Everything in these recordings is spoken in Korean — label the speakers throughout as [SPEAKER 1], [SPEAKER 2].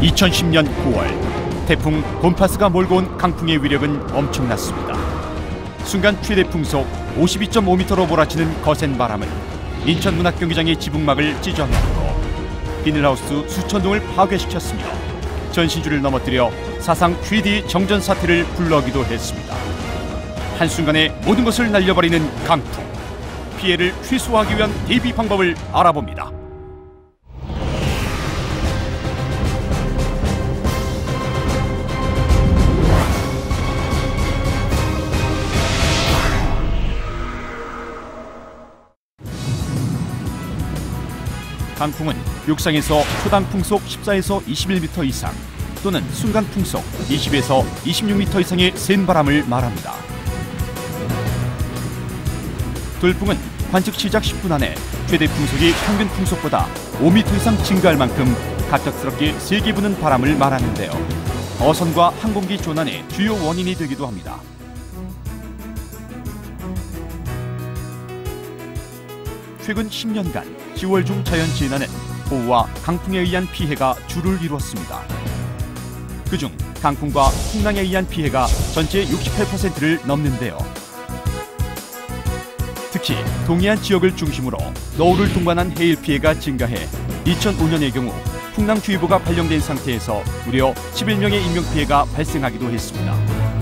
[SPEAKER 1] 2010년 9월 태풍 곰파스가 몰고 온 강풍의 위력은 엄청났습니다. 순간 최대 풍속 52.5m로 몰아치는 거센 바람은 인천문학경기장의 지붕막을 찢어내고 비닐하우스 수천 동을 파괴시켰으며 전신주를 넘어뜨려 사상 최대의 정전 사태를 불러오기도 했습니다. 한순간에 모든 것을 날려버리는 강풍. 피해를 최소화하기 위한 대비 방법을 알아봅니다. 강풍은 육상에서 초당 풍속 14에서 21m 이상 또는 순간 풍속 20에서 26m 이상의 센 바람을 말합니다. 돌풍은 관측 시작 10분 안에 최대 풍속이 평균 풍속보다 5m 이상 증가할 만큼 갑작스럽게 세게 부는 바람을 말하는데요. 어선과 항공기 조난의 주요 원인이 되기도 합니다. 최근 10년간 10월 중 자연재난은 호우와 강풍에 의한 피해가 주를 이루었습니다. 그중 강풍과 풍랑에 의한 피해가 전체의 68%를 넘는데요. 특히 동해안 지역을 중심으로 너울을 동반한 해일 피해가 증가해 2005년의 경우 풍랑주의보가 발령된 상태에서 무려 11명의 인명피해가 발생하기도 했습니다.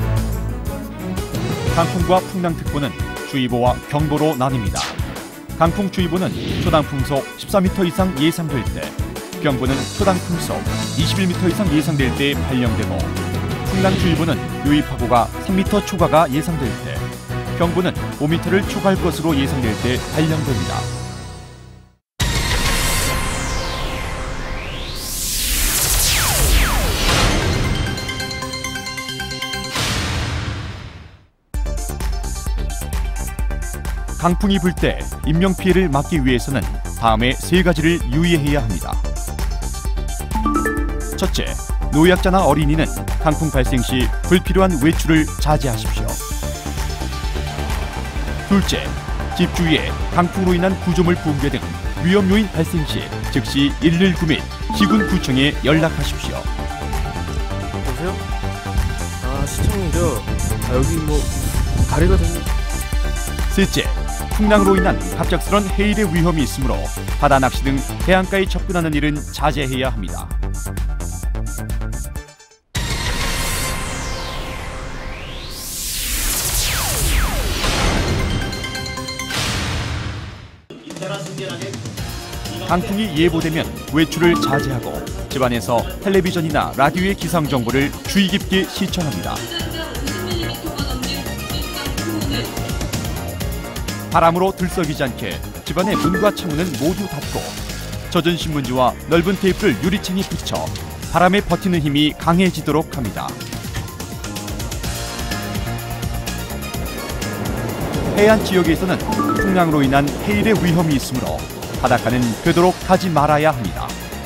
[SPEAKER 1] 강풍과 풍랑특보는 주의보와 경보로 나뉩니다. 강풍주의보는 초당 풍속 14m 이상 예상될 때, 경보는 초당 풍속 21m 이상 예상될 때 발령되고, 풍랑주의보는 유입하고가 3m 초과가 예상될 때, 경보는 5m를 초과할 것으로 예상될 때 발령됩니다. 강풍이 불 때 인명피해를 막기 위해서는 다음의 세 가지를 유의해야 합니다. 첫째, 노약자나 어린이는 강풍 발생 시 불필요한 외출을 자제하십시오. 둘째, 집 주위에 강풍으로 인한 구조물 붕괴 등 위험 요인 발생 시 즉시 119 및 시군구청에 연락하십시오.
[SPEAKER 2] 여보세요? 시청이죠. 여기 다리가 좀...
[SPEAKER 1] 셋째, 풍랑으로 인한 갑작스런 해일의 위험이 있으므로 바다 낚시 등 해안가에 접근하는 일은 자제해야 합니다. 강풍이 예보되면 외출을 자제하고 집안에서 텔레비전이나 라디오의 기상 정보를 주의 깊게 시청합니다. 바람으로 들썩이지 않게 집안의 문과 창문은 모두 닫고 젖은 신문지와 넓은 테이프를 유리창에 붙여 바람에 버티는 힘이 강해지도록 합니다. 해안 지역에서는 풍랑으로 인한 해일의 위험이 있으므로 바닷가는 되도록 가지 말아야 합니다.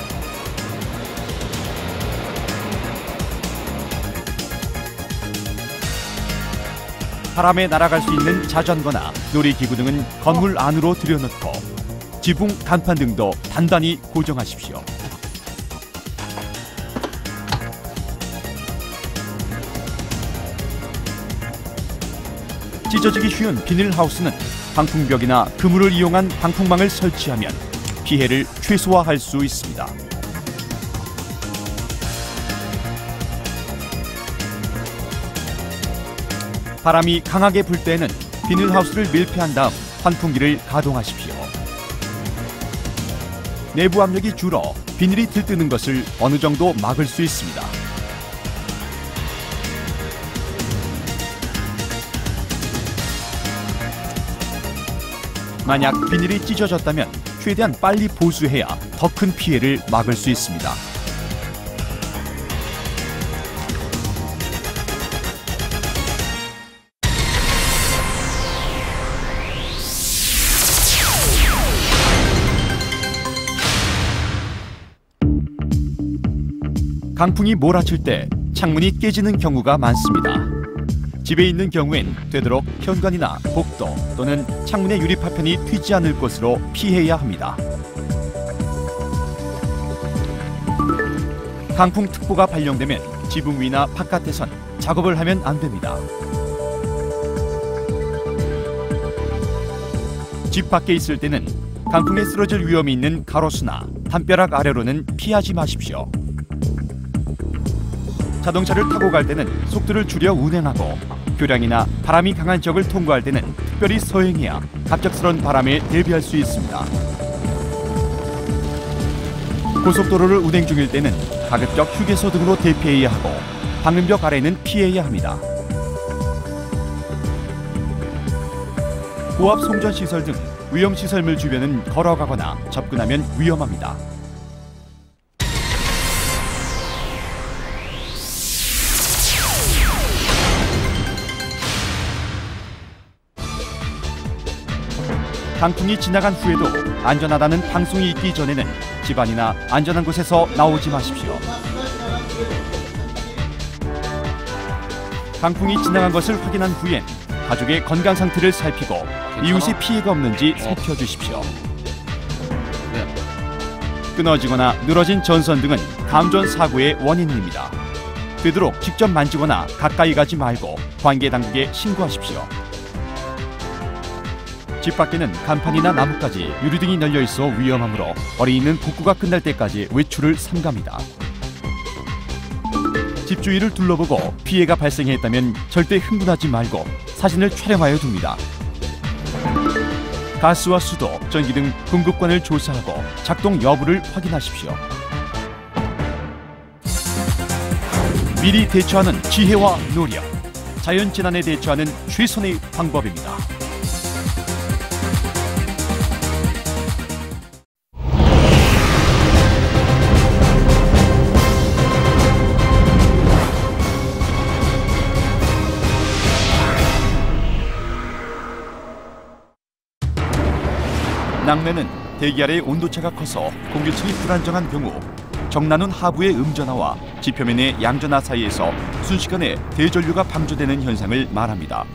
[SPEAKER 1] 바람에 날아갈 수 있는 자전거나 놀이기구 등은 건물 안으로 들여놓고 지붕, 간판 등도 단단히 고정하십시오. 찢어지기 쉬운 비닐하우스는 방풍벽이나 그물을 이용한 방풍망을 설치하면 피해를 최소화할 수 있습니다. 바람이 강하게 불 때는 비닐하우스를 밀폐한 다음 환풍기를 가동하십시오. 내부 압력이 줄어 비닐이 들뜨는 것을 어느 정도 막을 수 있습니다. 만약 비닐이 찢어졌다면 최대한 빨리 보수해야 더 큰 피해를 막을 수 있습니다. 강풍이 몰아칠 때 창문이 깨지는 경우가 많습니다. 집에 있는 경우엔 되도록 현관이나 복도 또는 창문의 유리 파편이 튀지 않을 곳으로 피해야 합니다. 강풍특보가 발령되면 지붕 위나 바깥에선 작업을 하면 안 됩니다. 집 밖에 있을 때는 강풍에 쓰러질 위험이 있는 가로수나 담벼락 아래로는 피하지 마십시오. 자동차를 타고 갈 때는 속도를 줄여 운행하고 교량이나 바람이 강한 지역을 통과할 때는 특별히 서행해야 갑작스러운 바람에 대비할 수 있습니다. 고속도로를 운행 중일 때는 가급적 휴게소 등으로 대피해야 하고 방음벽 아래는 피해야 합니다. 고압 송전시설 등 위험시설물 주변은 걸어가거나 접근하면 위험합니다. 강풍이 지나간 후에도 안전하다는 방송이 있기 전에는 집안이나 안전한 곳에서 나오지 마십시오. 강풍이 지나간 것을 확인한 후엔 가족의 건강 상태를 살피고 이웃의 피해가 없는지 살펴주십시오. 끊어지거나 늘어진 전선 등은 감전 사고의 원인입니다. 되도록 직접 만지거나 가까이 가지 말고 관계 당국에 신고하십시오. 집 밖에는 간판이나 나뭇가지, 유리 등이 널려 있어 위험하므로 어린이는 복구가 끝날 때까지 외출을 삼갑니다. 집 주위를 둘러보고 피해가 발생했다면 절대 흥분하지 말고 사진을 촬영하여 둡니다. 가스와 수도, 전기 등 공급관을 조사하고 작동 여부를 확인하십시오. 미리 대처하는 지혜와 노력, 자연재난에 대처하는 최선의 방법입니다. 낙뢰는 대기 아래의 온도차가 커서 공기층이 불안정한 경우 정난운 하부의 음전하와 지표면의 양전하 사이에서 순식간에 대전류가 방조되는 현상을 말합니다.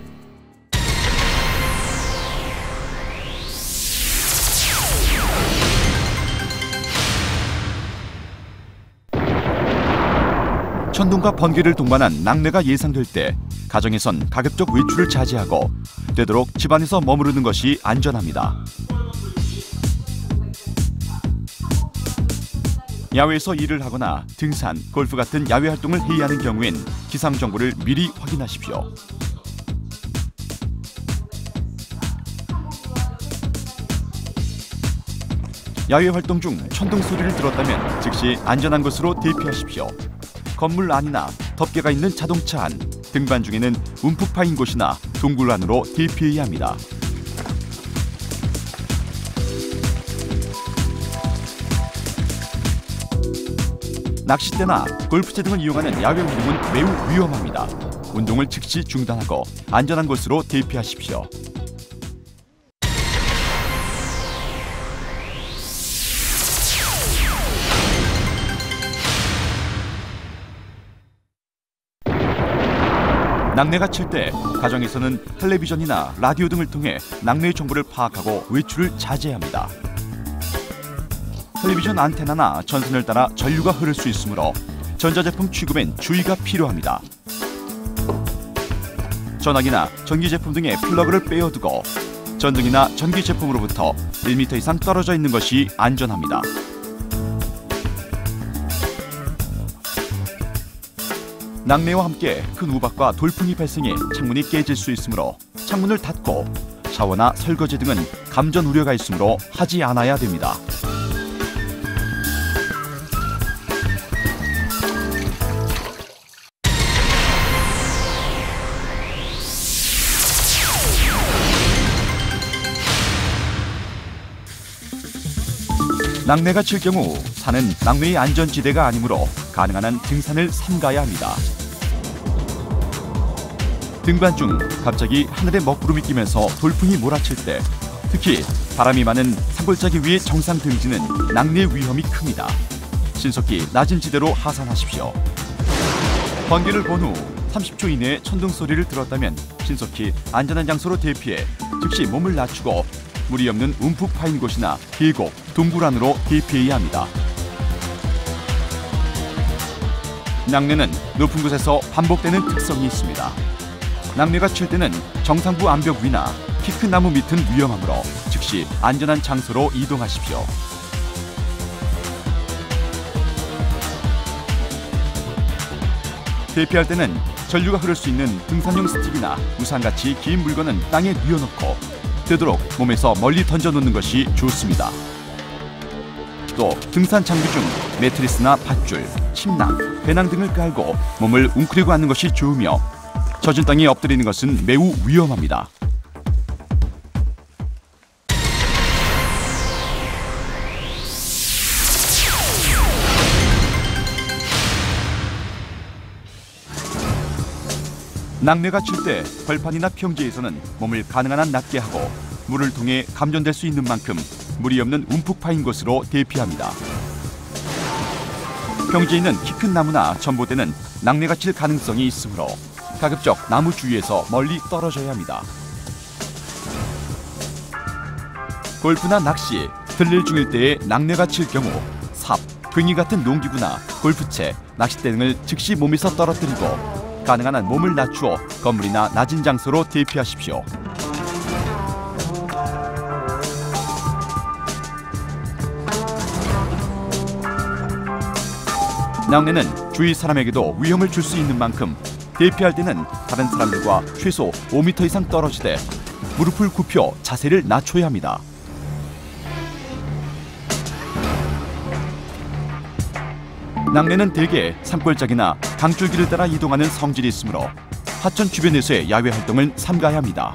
[SPEAKER 1] 천둥과 번개를 동반한 낙뢰가 예상될 때 가정에선 가급적 외출을 자제하고 되도록 집안에서 머무르는 것이 안전합니다. 야외에서 일을 하거나 등산, 골프 같은 야외 활동을 해야 하는 경우엔 기상 정보를 미리 확인하십시오. 야외 활동 중 천둥 소리를 들었다면 즉시 안전한 곳으로 대피하십시오. 건물 안이나 덮개가 있는 자동차 안, 등반 중에는 움푹 파인 곳이나 동굴 안으로 대피해야 합니다. 낚싯대나 골프채 등을 이용하는 야외 운동은 매우 위험합니다. 운동을 즉시 중단하고 안전한 곳으로 대피하십시오. 낙뢰가 칠 때 가정에서는 텔레비전이나 라디오 등을 통해 낙뢰 정보를 파악하고 외출을 자제합니다. 텔레비전 안테나나 전선을 따라 전류가 흐를 수 있으므로 전자제품 취급엔 주의가 필요합니다. 전화기나 전기제품 등의 플러그를 빼어두고 전등이나 전기제품으로부터 1m 이상 떨어져 있는 것이 안전합니다. 낙뢰와 함께 큰 우박과 돌풍이 발생해 창문이 깨질 수 있으므로 창문을 닫고 샤워나 설거지 등은 감전 우려가 있으므로 하지 않아야 됩니다. 낙뢰가 칠 경우 산은 낙뢰의 안전지대가 아니므로 가능한 한 등산을 삼가야 합니다. 등반 중 갑자기 하늘에 먹구름이 끼면서 돌풍이 몰아칠 때, 특히 바람이 많은 산골짜기 위의 정상 등지는 낙뢰 위험이 큽니다. 신속히 낮은 지대로 하산하십시오. 번개를 본 후 30초 이내에 천둥 소리를 들었다면 신속히 안전한 장소로 대피해 즉시 몸을 낮추고 물이 없는 움푹 파인 곳이나 계곡, 동굴 안으로 대피해야 합니다. 낙뢰는 높은 곳에서 반복되는 특성이 있습니다. 낙뢰가 칠 때는 정상부 암벽 위나 키 큰 나무 밑은 위험하므로 즉시 안전한 장소로 이동하십시오. 대피할 때는 전류가 흐를 수 있는 등산용 스틱이나 우산같이 긴 물건은 땅에 뉘어놓고 되도록 몸에서 멀리 던져놓는 것이 좋습니다. 또 등산 장비 중 매트리스나 밧줄, 침낭, 배낭 등을 깔고 몸을 웅크리고 앉는 것이 좋으며 젖은 땅에 엎드리는 것은 매우 위험합니다. 낙뢰가 칠 때 벌판이나 평지에서는 몸을 가능한 한 낮게 하고 물을 통해 감전될 수 있는 만큼 물이 없는 움푹 파인 곳으로 대피합니다. 평지에 있는 키 큰 나무나 전봇대는 낙뢰가 칠 가능성이 있으므로 가급적 나무 주위에서 멀리 떨어져야 합니다. 골프나 낚시, 들릴 중일 때에 낙뢰가 칠 경우 삽, 괭이 같은 농기구나 골프채, 낚싯대 등을 즉시 몸에서 떨어뜨리고 가능한 한 몸을 낮추어 건물이나 낮은 장소로 대피하십시오. 낙뢰는 주위 사람에게도 위험을 줄 수 있는 만큼 대피할 때는 다른 사람들과 최소 5m 이상 떨어지되 무릎을 굽혀 자세를 낮춰야 합니다. 낙뢰는 대개 산골짜기나 강줄기를 따라 이동하는 성질이 있으므로 하천 주변에서의 야외 활동을 삼가야 합니다.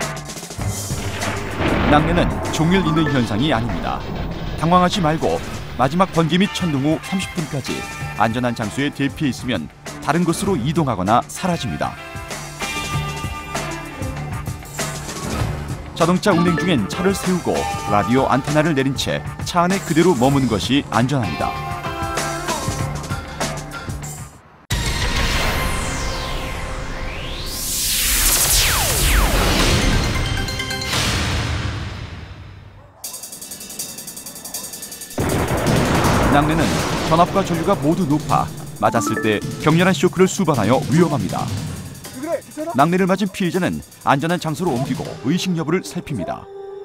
[SPEAKER 1] 낙뢰는 종일 있는 현상이 아닙니다. 당황하지 말고 마지막 번개 및 천둥 후 30분까지 안전한 장소에 대피해 있으면 다른 곳으로 이동하거나 사라집니다. 자동차 운행 중엔 차를 세우고 라디오 안테나를 내린 채 차 안에 그대로 머무는 것이 안전합니다. 낙뢰는 전압과 전류가 모두 높아 맞았을 때 격렬한 쇼크를 수반하여 위험합니다. 낙뢰를 맞은 피해자는 안전한 장소로 옮기고 의식 여부를 살핍니다.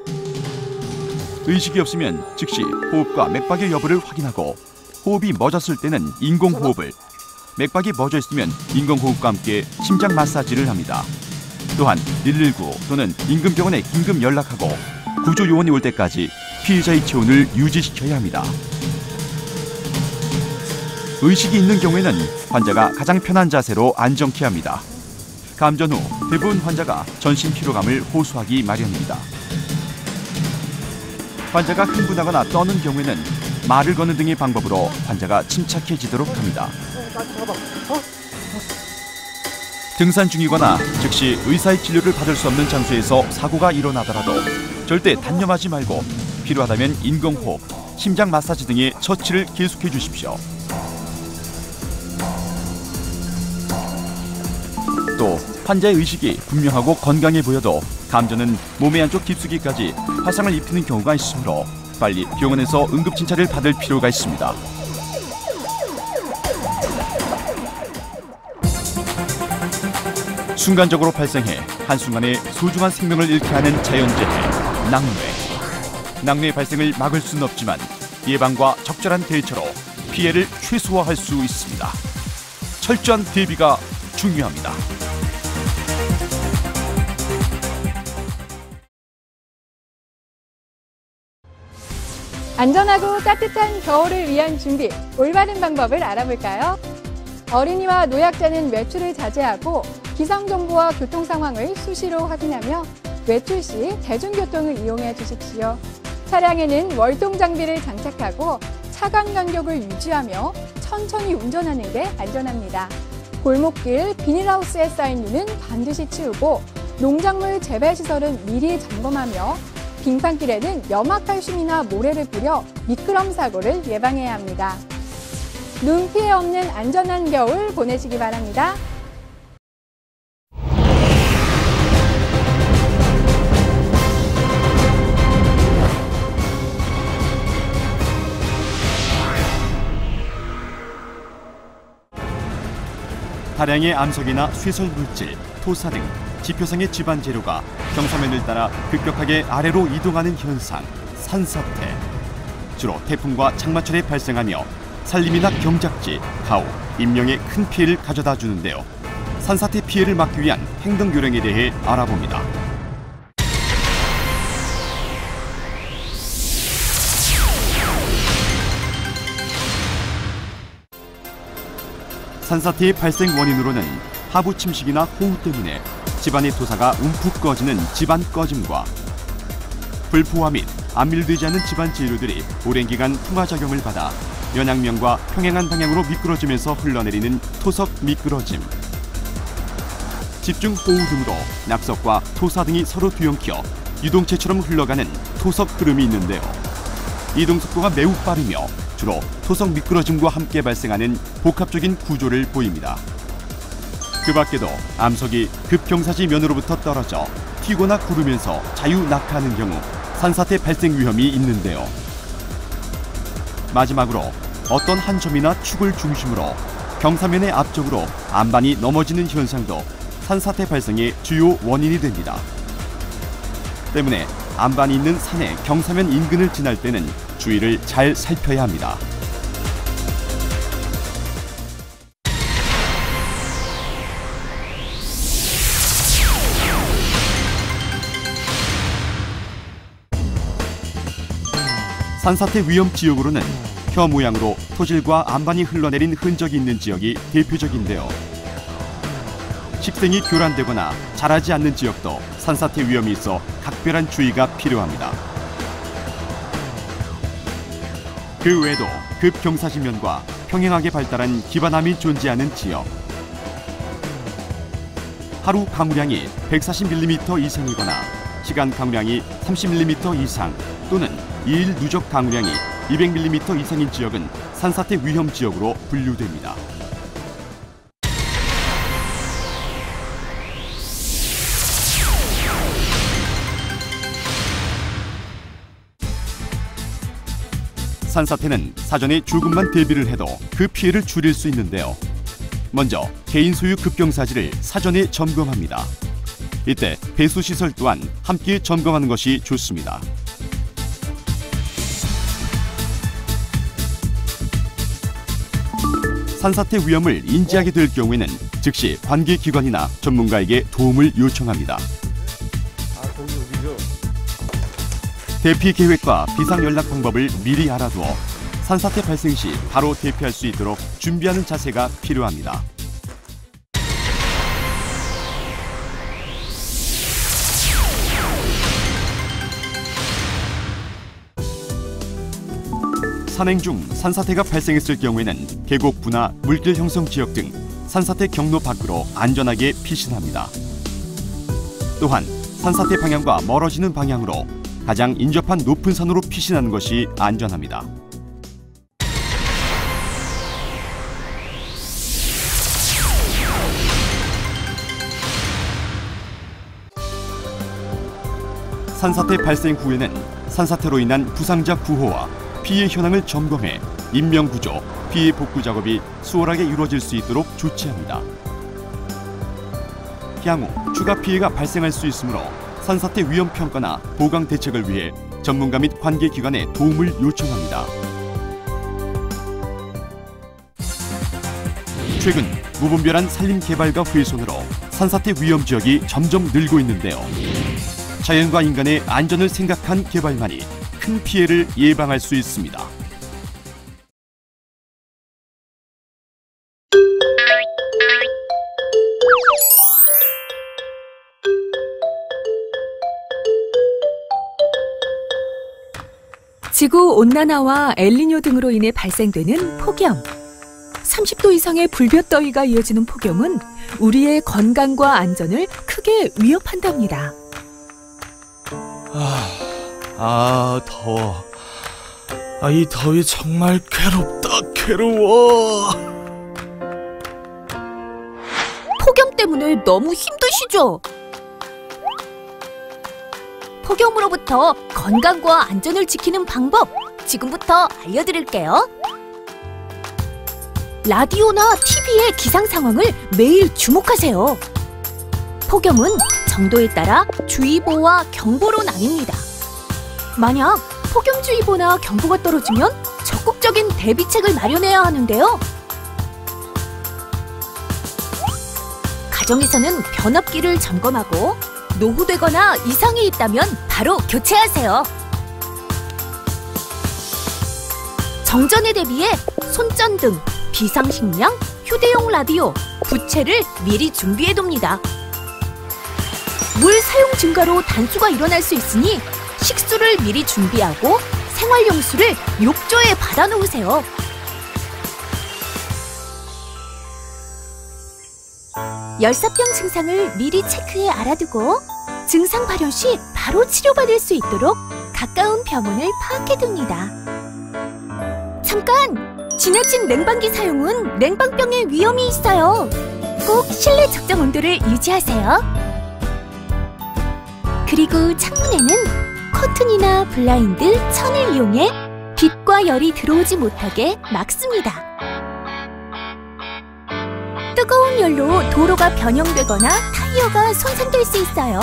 [SPEAKER 1] 의식이 없으면 즉시 호흡과 맥박의 여부를 확인하고 호흡이 멎었을 때는 인공호흡을, 맥박이 멎어 있으면 인공호흡과 함께 심장 마사지를 합니다. 또한 119 또는 인근 병원에 긴급 연락하고 구조 요원이 올 때까지 피해자의 체온을 유지시켜야 합니다. 의식이 있는 경우에는 환자가 가장 편한 자세로 안정케 합니다. 감전 후 대부분 환자가 전신 피로감을 호소하기 마련입니다. 환자가 흥분하거나 떠는 경우에는 말을 거는 등의 방법으로 환자가 침착해지도록 합니다. 등산 중이거나 즉시 의사의 진료를 받을 수 없는 장소에서 사고가 일어나더라도 절대 단념하지 말고 필요하다면 인공호흡, 심장 마사지 등의 처치를 계속해 주십시오. 또 환자의 의식이 분명하고 건강해 보여도 감전은 몸의 안쪽 깊숙이까지 화상을 입히는 경우가 있으므로 빨리 병원에서 응급진찰을 받을 필요가 있습니다. 순간적으로 발생해 한순간에 소중한 생명을 잃게 하는 자연재해, 낙뢰. 낙뢰 발생을 막을 수는 없지만 예방과 적절한 대처로 피해를 최소화할 수 있습니다. 철저한 대비가 중요합니다.
[SPEAKER 3] 안전하고 따뜻한 겨울을 위한 준비, 올바른 방법을 알아볼까요? 어린이와 노약자는 외출을 자제하고 기상정보와 교통 상황을 수시로 확인하며 외출 시 대중교통을 이용해 주십시오. 차량에는 월동 장비를 장착하고 차간 간격을 유지하며 천천히 운전하는 게 안전합니다. 골목길, 비닐하우스에 쌓인 눈은 반드시 치우고 농작물 재배시설은 미리 점검하며 빙판길에는 염화칼슘이나 모래를 뿌려 미끄럼 사고를 예방해야 합니다. 눈 피해 없는 안전한 겨울 보내시기 바랍니다.
[SPEAKER 1] 다량의 암석이나 쇠설 물질, 토사 등 지표상의 지반 재료가 경사면을 따라 급격하게 아래로 이동하는 현상, 산사태. 주로 태풍과 장마철에 발생하며 산림이나 경작지, 가옥, 인명에 큰 피해를 가져다 주는데요. 산사태 피해를 막기 위한 행동 요령에 대해 알아봅니다. 산사태의 발생 원인으로는 하부 침식이나 호우 때문에 집안의 토사가 움푹 꺼지는 집안 꺼짐과 불포화 및 안밀되지 않은 집안 재료들이 오랜 기간 풍화작용을 받아 연양면과 평행한 방향으로 미끄러지면서 흘러내리는 토석 미끄러짐, 집중 호우 등으로 낙석과 토사 등이 서로 뒤엉켜 유동체처럼 흘러가는 토석 흐름이 있는데요. 이동 속도가 매우 빠르며 주로 토석 미끄러짐과 함께 발생하는 복합적인 구조를 보입니다. 그 밖에도 암석이 급경사지 면으로부터 떨어져 튀거나 구르면서 자유 낙하하는 경우 산사태 발생 위험이 있는데요. 마지막으로 어떤 한 점이나 축을 중심으로 경사면의 앞쪽으로 안반이 넘어지는 현상도 산사태 발생의 주요 원인이 됩니다. 때문에 안반이 있는 산의 경사면 인근을 지날 때는 주의를 잘 살펴야 합니다. 산사태 위험 지역으로는 혀 모양으로 토질과 안반이 흘러내린 흔적이 있는 지역이 대표적인데요. 식생이 교란되거나 자라지 않는 지역도 산사태 위험이 있어 각별한 주의가 필요합니다. 그 외에도 급경사지면과 평행하게 발달한 기반암이 존재하는 지역, 하루 강우량이 140mm 이상이거나 시간 강우량이 30mm 이상 또는 2일 누적 강우량이 200mm 이상인 지역은 산사태 위험 지역으로 분류됩니다. 산사태는 사전에 조금만 대비를 해도 그 피해를 줄일 수 있는데요. 먼저 개인 소유 급경사지를 사전에 점검합니다. 이때 배수시설 또한 함께 점검하는 것이 좋습니다. 산사태 위험을 인지하게 될 경우에는 즉시 관계기관이나 전문가에게 도움을 요청합니다. 대피 계획과 비상 연락 방법을 미리 알아두어 산사태 발생 시 바로 대피할 수 있도록 준비하는 자세가 필요합니다. 산행 중 산사태가 발생했을 경우에는 계곡부나 물길 형성 지역 등 산사태 경로 밖으로 안전하게 피신합니다. 또한 산사태 방향과 멀어지는 방향으로 가장 인접한 높은 산으로 피신하는 것이 안전합니다. 산사태 발생 후에는 산사태로 인한 부상자 구호와 피해 현황을 점검해 인명구조, 피해 복구 작업이 수월하게 이루어질 수 있도록 조치합니다. 향후 추가 피해가 발생할 수 있으므로 산사태 위험 평가나 보강 대책을 위해 전문가 및 관계기관의 도움을 요청합니다. 최근 무분별한 산림 개발과 훼손으로 산사태 위험 지역이 점점 늘고 있는데요. 자연과 인간의 안전을 생각한 개발만이 큰 피해를 예방할 수 있습니다.
[SPEAKER 4] 지구온난화와 엘니뇨 등으로 인해 발생되는 폭염. 30도 이상의 불볕더위가 이어지는 폭염은 우리의 건강과 안전을 크게 위협한답니다.
[SPEAKER 2] 더워. 이 더위 정말 괴로워.
[SPEAKER 4] 폭염 때문에 너무 힘드시죠? 폭염으로부터 건강과 안전을 지키는 방법 지금부터 알려드릴게요. 라디오나 TV의 기상 상황을 매일 주목하세요. 폭염은 정도에 따라 주의보와 경보로 나뉩니다. 만약 폭염주의보나 경보가 떨어지면 적극적인 대비책을 마련해야 하는데요. 가정에서는 변압기를 점검하고 노후되거나 이상이 있다면 바로 교체하세요. 정전에 대비해 손전등, 비상식량, 휴대용 라디오, 부채를 미리 준비해둡니다. 물 사용 증가로 단수가 일어날 수 있으니 식수를 미리 준비하고 생활용수를 욕조에 받아놓으세요. 열사병 증상을 미리 체크해 알아두고 증상 발현 시 바로 치료받을 수 있도록 가까운 병원을 파악해둡니다. 잠깐! 지나친 냉방기 사용은 냉방병의 위험이 있어요. 꼭 실내 적정 온도를 유지하세요. 그리고 창문에는 커튼이나 블라인드, 천을 이용해 빛과 열이 들어오지 못하게 막습니다. 뜨거운 열로 도로가 변형되거나 타이어가 손상될 수 있어요.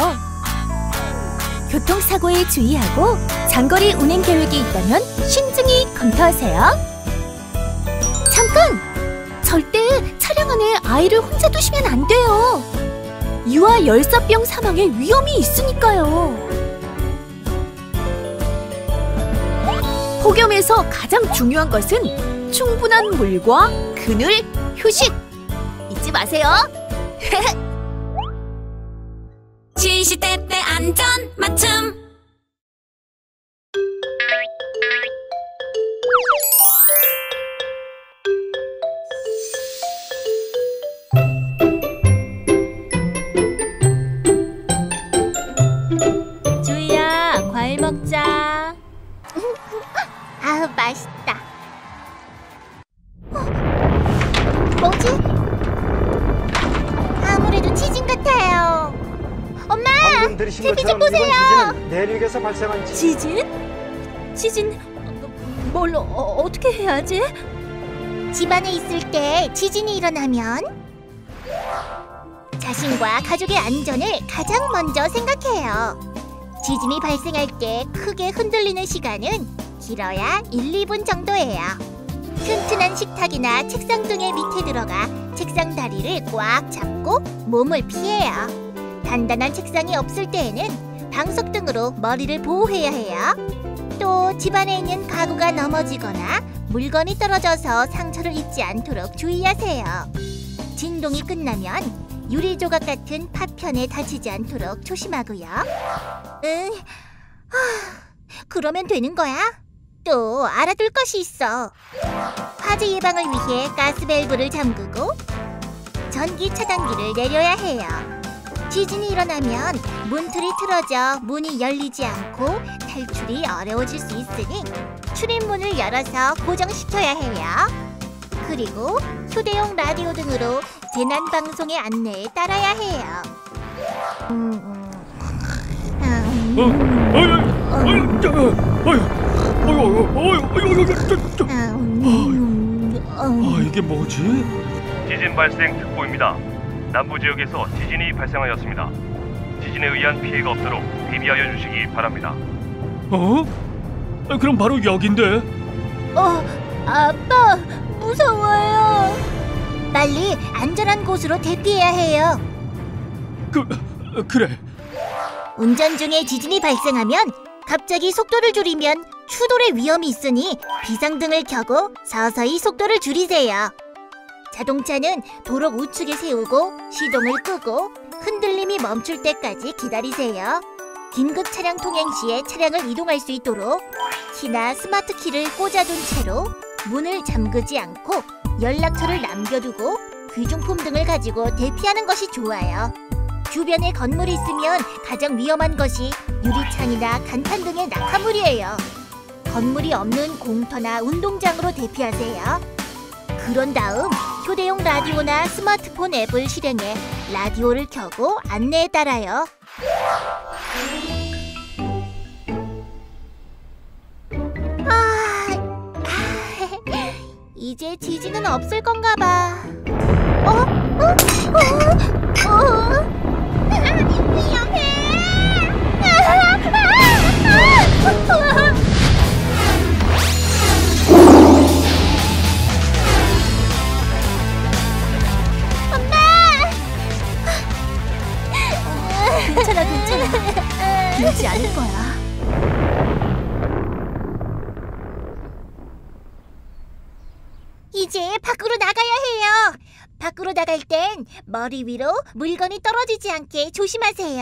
[SPEAKER 4] 교통사고에 주의하고 장거리 운행 계획이 있다면 신중히 검토하세요. 잠깐! 절대 차량 안에 아이를 혼자 두시면 안 돼요. 유아 열사병 사망의 위험이 있으니까요. 폭염에서 가장 중요한 것은 충분한 물과 그늘, 휴식! 잊지 마세요.
[SPEAKER 5] 시시때때 안전 맞춤.
[SPEAKER 4] 주희야, 과일 먹자.
[SPEAKER 6] 아, 맛있다. 뭐지? 아무래도 지진 같아요. 엄마! TV 좀 보세요!
[SPEAKER 7] 내륙에서 발생한
[SPEAKER 4] 지진? 지진? 뭘 어떻게 해야지?
[SPEAKER 6] 집안에 있을 때 지진이 일어나면 자신과 가족의 안전을 가장 먼저 생각해요. 지진이 발생할 때 크게 흔들리는 시간은 길어야 1, 2분 정도예요. 튼튼한 식탁이나 책상 등의 밑에 들어가 책상 다리를 꽉 잡고 몸을 피해요. 단단한 책상이 없을 때에는 방석 등으로 머리를 보호해야 해요. 또 집안에 있는 가구가 넘어지거나 물건이 떨어져서 상처를 입지 않도록 주의하세요. 진동이 끝나면 유리 조각 같은 파편에 다치지 않도록 조심하고요. 그러면 되는 거야? 또 알아둘 것이 있어. 화재 예방을 위해 가스 밸브를 잠그고 전기 차단기를 내려야 해요. 지진이 일어나면 문틀이 틀어져 문이 열리지 않고 탈출이 어려워질 수 있으니 출입문을 열어서 고정시켜야 해요. 그리고 휴대용 라디오 등으로 재난방송의 안내에 따라야 해요.
[SPEAKER 2] 이게 뭐지?
[SPEAKER 8] 지진 발생 특보입니다. 남부 지역에서 지진이 발생하였습니다. 지진에 의한 피해가 없도록 대비하여 주시기 바랍니다.
[SPEAKER 2] 그럼 바로 여긴데.
[SPEAKER 6] 아빠, 무서워요. 빨리 안전한 곳으로 대피해야 해요.
[SPEAKER 2] 그래.
[SPEAKER 6] 운전 중에 지진이 발생하면 갑자기 속도를 줄이면 추돌의 위험이 있으니 비상등을 켜고 서서히 속도를 줄이세요. 자동차는 도로 우측에 세우고 시동을 끄고 흔들림이 멈출 때까지 기다리세요. 긴급 차량 통행 시에 차량을 이동할 수 있도록 키나 스마트 키를 꽂아둔 채로 문을 잠그지 않고 연락처를 남겨두고 귀중품 등을 가지고 대피하는 것이 좋아요. 주변에 건물이 있으면 가장 위험한 것이 유리창이나 간판 등의 낙하물이에요. 건물이 없는 공터나 운동장으로 대피하세요. 그런 다음 휴대용 라디오나 스마트폰 앱을 실행해 라디오를 켜고 안내에 따라요. 이제 지진은 없을 건가 봐. 위험해.
[SPEAKER 4] 괜찮아, 괜찮아. 그러지 않을 거야.
[SPEAKER 6] 이제 밖으로 나가야 해요. 밖으로 나갈 땐 머리 위로 물건이 떨어지지 않게 조심하세요.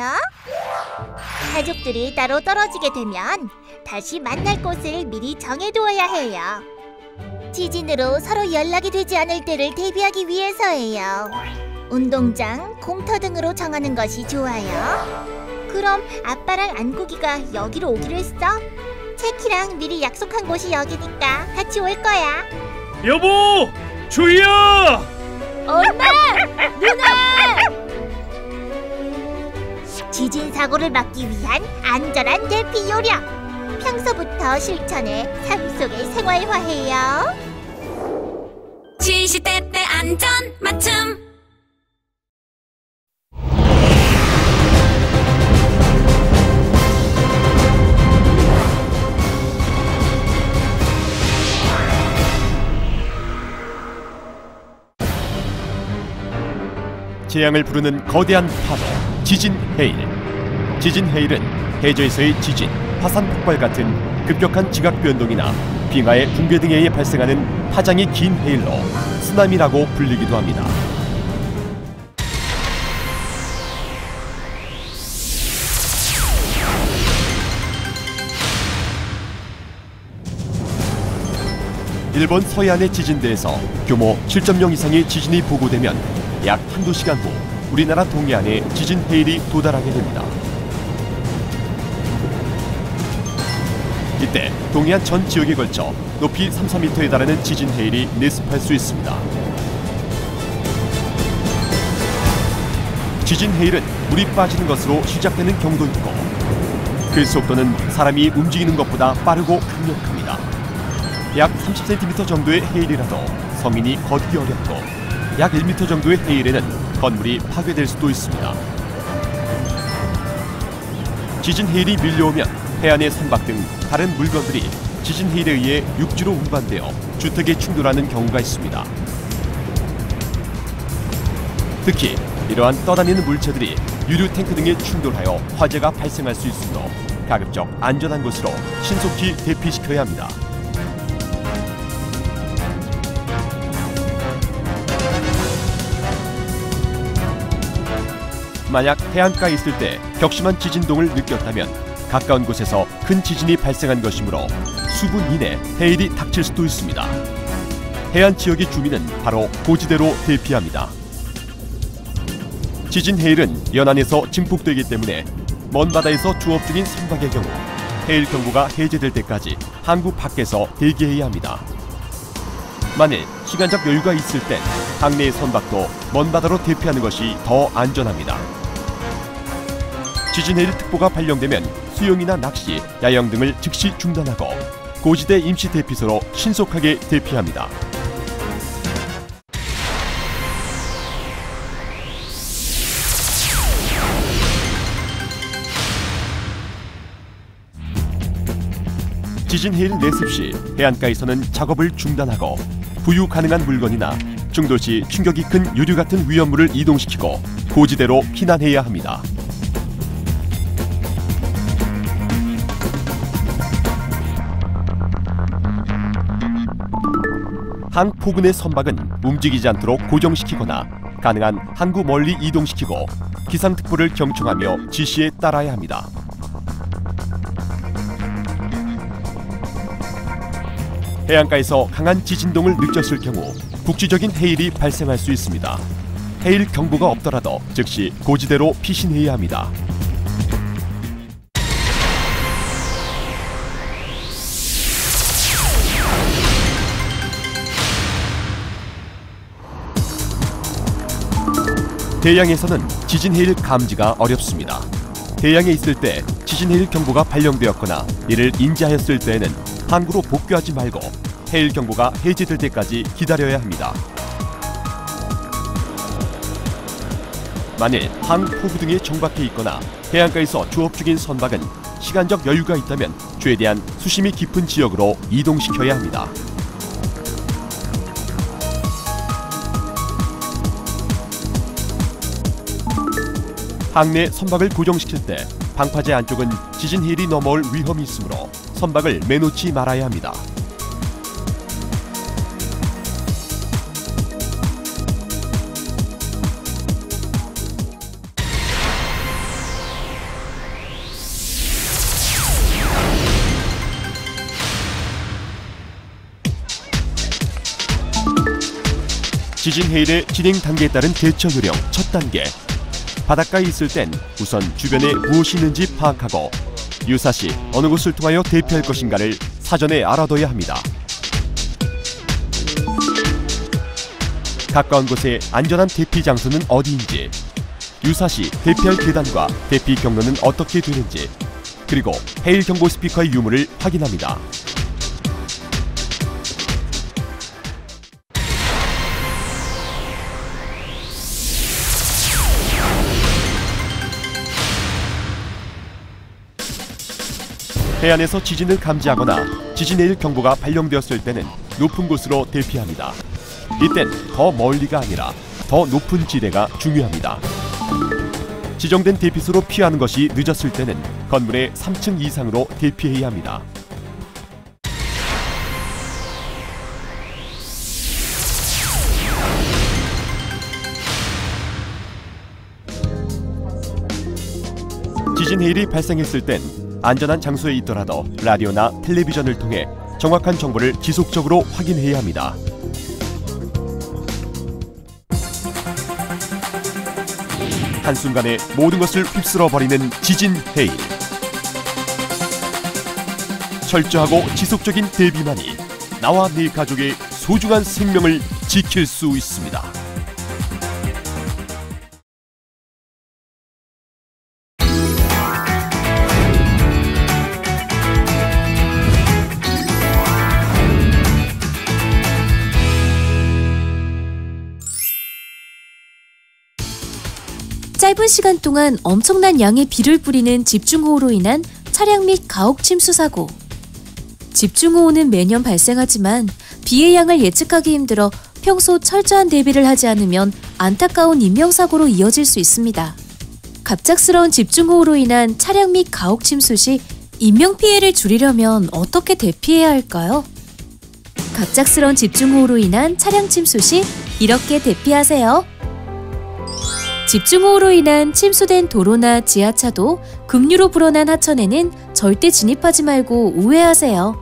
[SPEAKER 6] 가족들이 따로 떨어지게 되면 다시 만날 곳을 미리 정해두어야 해요. 지진으로 서로 연락이 되지 않을 때를 대비하기 위해서예요. 운동장, 공터 등으로 정하는 것이 좋아요. 그럼 아빠랑 안국이가 여기로 오기로 했어? 체키랑 미리 약속한 곳이 여기니까 같이 올 거야.
[SPEAKER 2] 여보! 주희야!
[SPEAKER 6] 엄마! 누나! 지진 사고를 막기 위한 안전한 대피 요령. 평소부터 실천해 삶 속에 생활화해요.
[SPEAKER 5] 시시때때 안전 맞춤.
[SPEAKER 1] 재앙을 부르는 거대한 파도, 지진 해일. 지진 해일은 해저에서의 지진, 화산 폭발 같은 급격한 지각 변동이나 빙하의 붕괴 등에 의해 발생하는 파장이 긴 해일로 쓰나미라고 불리기도 합니다. 일본 서해안의 지진대에서 규모 7.0 이상의 지진이 보고되면 약 한두 시간 후 우리나라 동해안에 지진 해일이 도달하게 됩니다. 이때 동해안 전 지역에 걸쳐 높이 3-4m에 달하는 지진 해일이 내습할 수 있습니다. 지진 해일은 물이 빠지는 것으로 시작되는 경우도 있고 그 속도는 사람이 움직이는 것보다 빠르고 강력합니다. 약 30cm 정도의 해일이라도 서민이 걷기 어렵고 약 1m 정도의 해일에는 건물이 파괴될 수도 있습니다. 지진 해일이 밀려오면 해안의 선박 등 다른 물건들이 지진 해일에 의해 육지로 운반되어 주택에 충돌하는 경우가 있습니다. 특히 이러한 떠다니는 물체들이 유류 탱크 등에 충돌하여 화재가 발생할 수 있으므로 가급적 안전한 곳으로 신속히 대피시켜야 합니다. 만약 해안가에 있을 때 격심한 지진동을 느꼈다면 가까운 곳에서 큰 지진이 발생한 것이므로 수분 이내 해일이 닥칠 수도 있습니다. 해안 지역의 주민은 바로 고지대로 대피합니다. 지진 해일은 연안에서 증폭되기 때문에 먼 바다에서 주업 중인 선박의 경우 해일 경보가 해제될 때까지 항구 밖에서 대기해야 합니다. 만일 시간적 여유가 있을 땐 항내의 선박도 먼 바다로 대피하는 것이 더 안전합니다. 지진 해일 특보가 발령되면 수영이나 낚시, 야영 등을 즉시 중단하고 고지대 임시 대피소로 신속하게 대피합니다. 지진 해일 내습 시 해안가에서는 작업을 중단하고 부유 가능한 물건이나 충돌 시 충격이 큰 유류 같은 위험물을 이동시키고 고지대로 피난해야 합니다. 한 포근의 선박은 움직이지 않도록 고정시키거나 가능한 항구 멀리 이동시키고 기상특보를 경청하며 지시에 따라야 합니다. 해안가에서 강한 지진동을 느꼈을 경우 국지적인 해일이 발생할 수 있습니다. 해일 경보가 없더라도 즉시 고지대로 피신해야 합니다. 대양에서는 지진 해일 감지가 어렵습니다. 대양에 있을 때 지진 해일 경보가 발령되었거나 이를 인지하였을 때에는 항구로 복귀하지 말고 해일 경보가 해제될 때까지 기다려야 합니다. 만일 항, 포구 등에 정박해 있거나 해안가에서 조업 중인 선박은 시간적 여유가 있다면 최대한 수심이 깊은 지역으로 이동시켜야 합니다. 항 내 선박을 고정시킬 때 방파제 안쪽은 지진 해일이 넘어올 위험이 있으므로 선박을 매놓지 말아야 합니다. 지진 해일의 진행 단계에 따른 대처 요령 첫 단계. 바닷가에 있을 땐 우선 주변에 무엇이 있는지 파악하고 유사시 어느 곳을 통하여 대피할 것인가를 사전에 알아둬야 합니다. 가까운 곳에 안전한 대피 장소는 어디인지, 유사시 대피할 계단과 대피 경로는 어떻게 되는지, 그리고 해일 경보 스피커의 유무를 확인합니다. 해안에서 지진을 감지하거나 지진 해일 경보가 발령되었을 때는 높은 곳으로 대피합니다. 이땐 더 멀리가 아니라 더 높은 지대가 중요합니다. 지정된 대피소로 피하는 것이 늦었을 때는 건물의 3층 이상으로 대피해야 합니다. 지진 해일이 발생했을 땐 안전한 장소에 있더라도 라디오나 텔레비전을 통해 정확한 정보를 지속적으로 확인해야 합니다. 한순간에 모든 것을 휩쓸어버리는 지진 해일. 철저하고 지속적인 대비만이 나와 네 가족의 소중한 생명을 지킬 수 있습니다.
[SPEAKER 9] 짧은 시간 동안 엄청난 양의 비를 뿌리는 집중호우로 인한 차량 및 가옥 침수 사고. 집중호우는 매년 발생하지만 비의 양을 예측하기 힘들어 평소 철저한 대비를 하지 않으면 안타까운 인명사고로 이어질 수 있습니다. 갑작스러운 집중호우로 인한 차량 및 가옥 침수 시 인명피해를 줄이려면 어떻게 대피해야 할까요? 갑작스러운 집중호우로 인한 차량 침수 시 이렇게 대피하세요. 집중호우로 인한 침수된 도로나 지하차도, 급류로 불어난 하천에는 절대 진입하지 말고 우회하세요.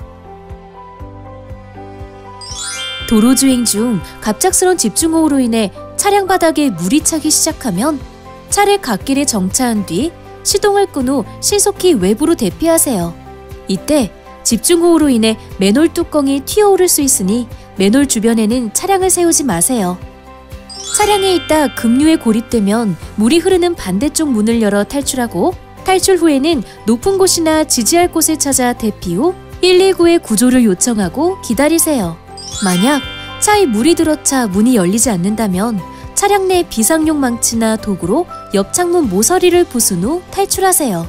[SPEAKER 9] 도로 주행 중 갑작스런 집중호우로 인해 차량 바닥에 물이 차기 시작하면 차를 갓길에 정차한 뒤 시동을 끈 후 신속히 외부로 대피하세요. 이때 집중호우로 인해 맨홀 뚜껑이 튀어오를 수 있으니 맨홀 주변에는 차량을 세우지 마세요. 차량에 있다 급류에 고립되면 물이 흐르는 반대쪽 문을 열어 탈출하고, 탈출 후에는 높은 곳이나 지지할 곳을 찾아 대피 후 119에 구조를 요청하고 기다리세요. 만약 차에 물이 들어차 문이 열리지 않는다면 차량 내 비상용 망치나 도구로 옆 창문 모서리를 부순 후 탈출하세요.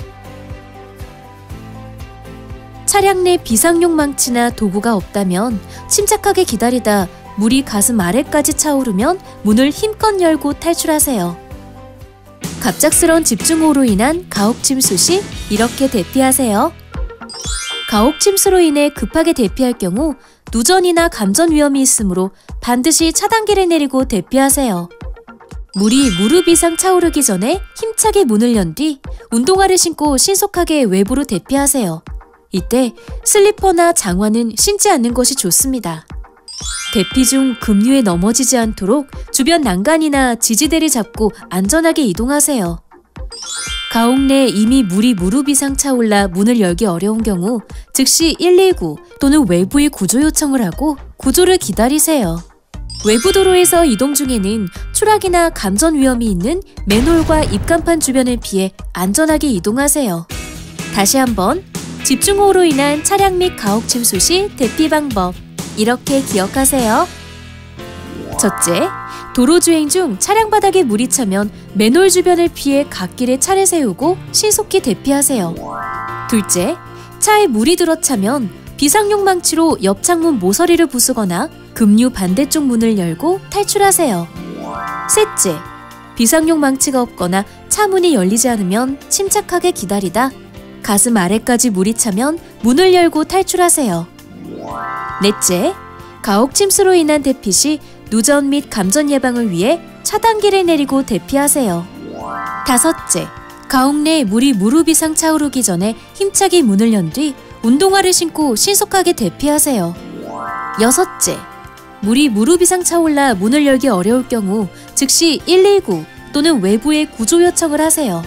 [SPEAKER 9] 차량 내 비상용 망치나 도구가 없다면 침착하게 기다리다 물이 가슴 아래까지 차오르면 문을 힘껏 열고 탈출하세요. 갑작스런 집중호우로 인한 가옥 침수 시 이렇게 대피하세요. 가옥 침수로 인해 급하게 대피할 경우 누전이나 감전 위험이 있으므로 반드시 차단기를 내리고 대피하세요. 물이 무릎 이상 차오르기 전에 힘차게 문을 연 뒤 운동화를 신고 신속하게 외부로 대피하세요. 이때 슬리퍼나 장화는 신지 않는 것이 좋습니다. 대피 중 급류에 넘어지지 않도록 주변 난간이나 지지대를 잡고 안전하게 이동하세요. 가옥 내 이미 물이 무릎 이상 차올라 문을 열기 어려운 경우 즉시 119 또는 외부에 구조 요청을 하고 구조를 기다리세요. 외부 도로에서 이동 중에는 추락이나 감전 위험이 있는 맨홀과 입간판 주변을 피해 안전하게 이동하세요. 다시 한번 집중호우로 인한 차량 및 가옥침수 시 대피 방법. 이렇게 기억하세요. 첫째, 도로 주행 중 차량 바닥에 물이 차면 맨홀 주변을 피해 갓길에 차를 세우고 신속히 대피하세요. 둘째, 차에 물이 들어차면 비상용 망치로 옆 창문 모서리를 부수거나 급류 반대쪽 문을 열고 탈출하세요. 셋째, 비상용 망치가 없거나 차 문이 열리지 않으면 침착하게 기다리다 가슴 아래까지 물이 차면 문을 열고 탈출하세요. 넷째, 가옥침수로 인한 대피 시 누전 및 감전 예방을 위해 차단기를 내리고 대피하세요. 다섯째, 가옥 내 물이 무릎 이상 차오르기 전에 힘차게 문을 연 뒤 운동화를 신고 신속하게 대피하세요. 여섯째, 물이 무릎 이상 차올라 문을 열기 어려울 경우 즉시 119 또는 외부에 구조 요청을 하세요.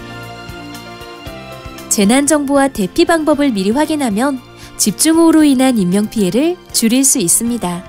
[SPEAKER 9] 재난정보와 대피 방법을 미리 확인하면 집중호우로 인한 인명피해를 줄일 수 있습니다.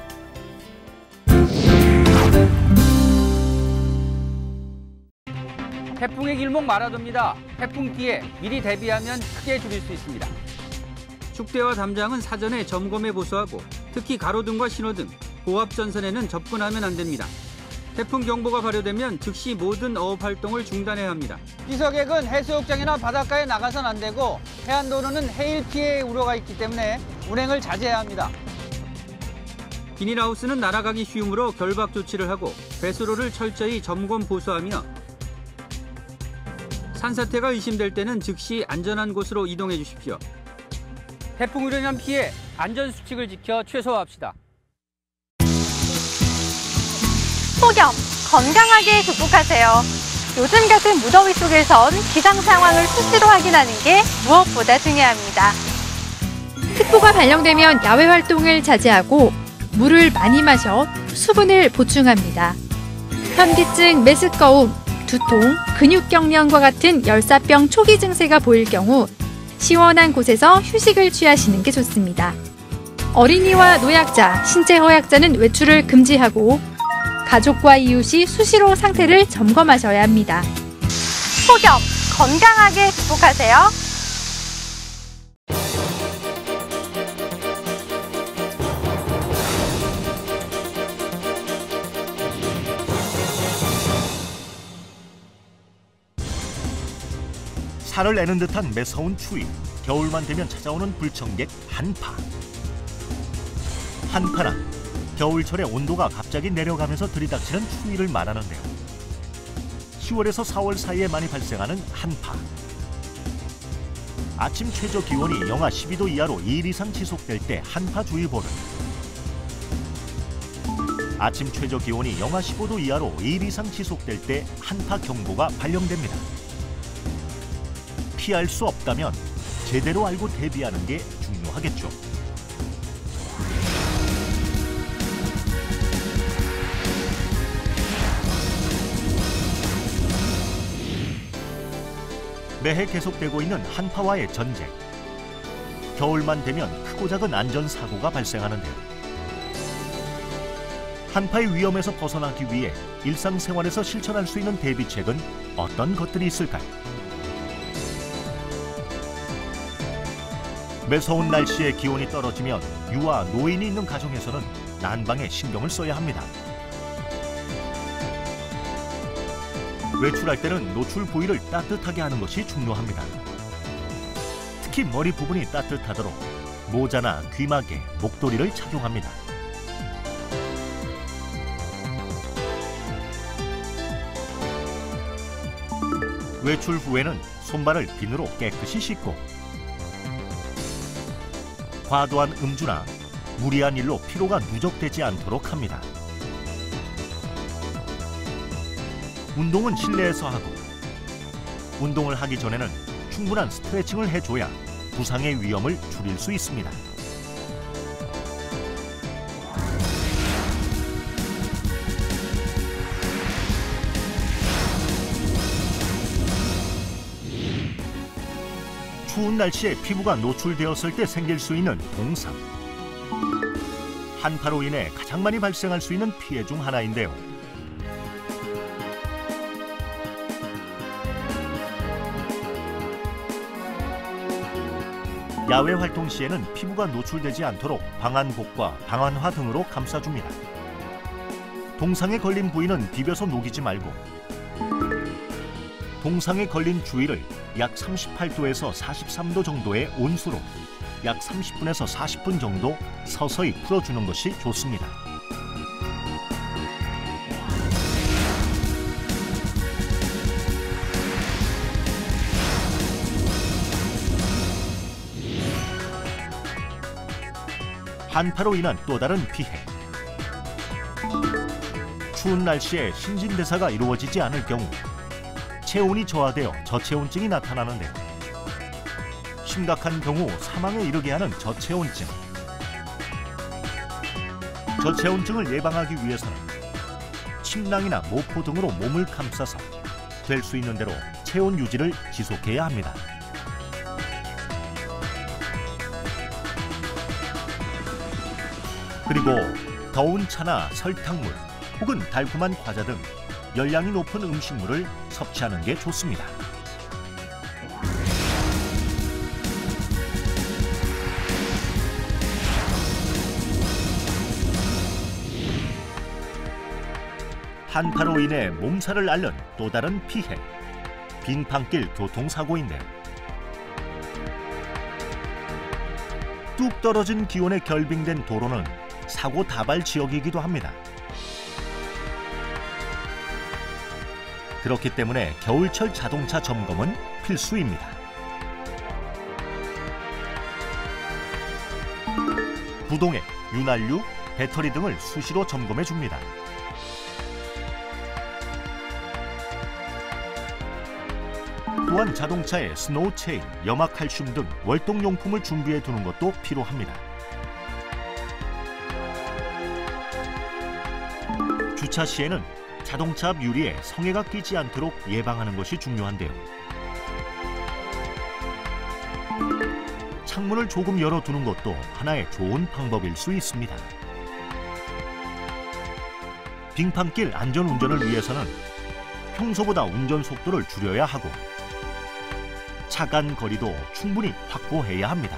[SPEAKER 10] 태풍의 길목 마라도입니다. 태풍 뒤에 미리 대비하면 크게 줄일 수 있습니다. 축대와 담장은 사전에 점검해 보수하고 특히 가로등과 신호등, 고압전선에는 접근하면 안 됩니다. 태풍 경보가 발효되면 즉시 모든 어업 활동을 중단해야 합니다. 피서객은 해수욕장이나 바닷가에 나가선 안 되고 해안도로는 해일 피해 우려가 있기 때문에 운행을 자제해야 합니다. 비닐하우스는 날아가기 쉬우므로 결박 조치를 하고 배수로를 철저히 점검 보수하며 산사태가 의심될 때는 즉시 안전한 곳으로 이동해 주십시오. 태풍으로 인한 피해, 안전수칙을 지켜 최소화합시다.
[SPEAKER 11] 폭염, 건강하게 극복하세요. 요즘 같은 무더위 속에선 기상 상황을 수시로 확인하는 게 무엇보다 중요합니다.
[SPEAKER 3] 특보가 발령되면 야외 활동을 자제하고 물을 많이 마셔 수분을 보충합니다. 현기증, 메스꺼움, 두통, 근육경련과 같은 열사병 초기 증세가 보일 경우 시원한 곳에서 휴식을 취하시는 게 좋습니다. 어린이와 노약자, 신체 허약자는 외출을 금지하고 가족과 이웃이 수시로 상태를 점검하셔야 합니다.
[SPEAKER 11] 폭염, 건강하게 극복하세요.
[SPEAKER 12] 살을 내는 듯한 매서운 추위, 겨울만 되면 찾아오는 불청객 한파. 한파는 겨울철에 온도가 갑자기 내려가면서 들이닥치는 추위를 말하는데요. 10월에서 4월 사이에 많이 발생하는 한파. 아침 최저 기온이 영하 12도 이하로 2일 이상 지속될 때 한파주의보를, 아침 최저 기온이 영하 15도 이하로 2일 이상 지속될 때 한파경보가 발령됩니다. 피할 수 없다면 제대로 알고 대비하는 게 중요하겠죠. 매해 계속되고 있는 한파와의 전쟁. 겨울만 되면 크고 작은 안전사고가 발생하는데요. 한파의 위험에서 벗어나기 위해 일상생활에서 실천할 수 있는 대비책은 어떤 것들이 있을까요? 매서운 날씨에 기온이 떨어지면 유아, 노인이 있는 가정에서는 난방에 신경을 써야 합니다. 외출할 때는 노출 부위를 따뜻하게 하는 것이 중요합니다. 특히 머리 부분이 따뜻하도록 모자나 귀마개, 목도리를 착용합니다. 외출 후에는 손발을 비누로 깨끗이 씻고 과도한 음주나 무리한 일로 피로가 누적되지 않도록 합니다. 운동은 실내에서 하고 운동을 하기 전에는 충분한 스트레칭을 해줘야 부상의 위험을 줄일 수 있습니다. 추운 날씨에 피부가 노출되었을 때 생길 수 있는 동상. 한파로 인해 가장 많이 발생할 수 있는 피해 중 하나인데요. 야외 활동 시에는 피부가 노출되지 않도록 방한복과 방한화 등으로 감싸줍니다. 동상에 걸린 부위는 비벼서 녹이지 말고 동상에 걸린 주위를 약 38도에서 43도 정도의 온수로 약 30분에서 40분 정도 서서히 풀어주는 것이 좋습니다. 한파로 인한 또 다른 피해. 추운 날씨에 신진대사가 이루어지지 않을 경우 체온이 저하되어 저체온증이 나타나는데 심각한 경우 사망에 이르게 하는 저체온증. 저체온증을 예방하기 위해서는 침낭이나 모포 등으로 몸을 감싸서 될 수 있는 대로 체온 유지를 지속해야 합니다. 그리고 더운 차나 설탕물 혹은 달콤한 과자 등 열량이 높은 음식물을 섭취하는 게 좋습니다. 한파로 인해 몸살을 앓는 또 다른 피해, 빙판길 교통사고인데요. 뚝 떨어진 기온에 결빙된 도로는 사고 다발 지역이기도 합니다. 그렇기 때문에 겨울철 자동차 점검은 필수입니다. 구동액, 윤활유, 배터리 등을 수시로 점검해 줍니다. 또한 자동차에 스노우 체인, 염화칼슘 등 월동용품을 준비해 두는 것도 필요합니다. 주차 시에는 자동차 앞 유리에 성에가 끼지 않도록 예방하는 것이 중요한데요. 창문을 조금 열어두는 것도 하나의 좋은 방법일 수 있습니다. 빙판길 안전운전을 위해서는 평소보다 운전 속도를 줄여야 하고 차간 거리도 충분히 확보해야 합니다.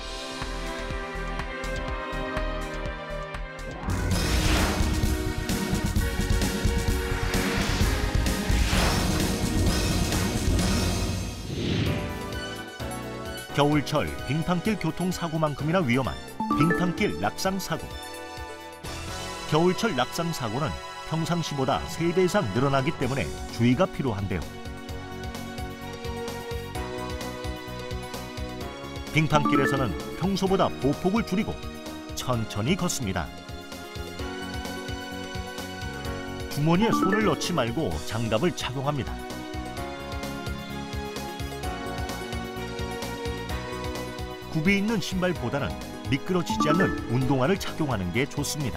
[SPEAKER 12] 겨울철 빙판길 교통사고만큼이나 위험한 빙판길 낙상사고. 겨울철 낙상사고는 평상시보다 3배 이상 늘어나기 때문에 주의가 필요한데요. 빙판길에서는 평소보다 보폭을 줄이고 천천히 걷습니다. 주머니에 손을 넣지 말고 장갑을 착용합니다. 굽이 있는 신발보다는 미끄러지지 않는 운동화를 착용하는 게 좋습니다.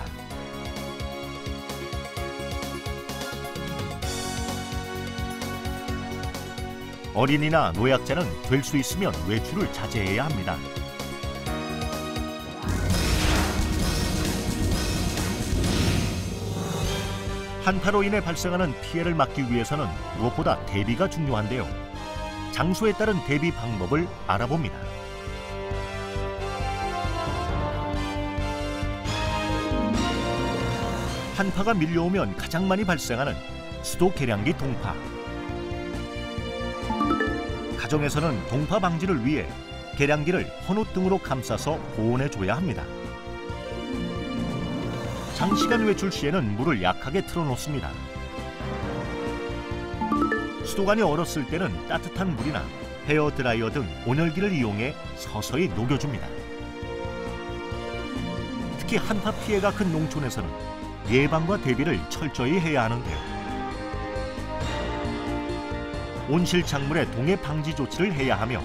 [SPEAKER 12] 어린이나 노약자는 될 수 있으면 외출을 자제해야 합니다. 한파로 인해 발생하는 피해를 막기 위해서는 무엇보다 대비가 중요한데요. 장소에 따른 대비 방법을 알아봅니다. 한파가 밀려오면 가장 많이 발생하는 수도 계량기 동파. 가정에서는 동파 방지를 위해 계량기를 헌옷 등으로 감싸서 보온해줘야 합니다. 장시간 외출 시에는 물을 약하게 틀어놓습니다. 수도관이 얼었을 때는 따뜻한 물이나 헤어드라이어 등 온열기를 이용해 서서히 녹여줍니다. 특히 한파 피해가 큰 농촌에서는 예방과 대비를 철저히 해야 하는데요. 온실 작물의 동해 방지 조치를 해야 하며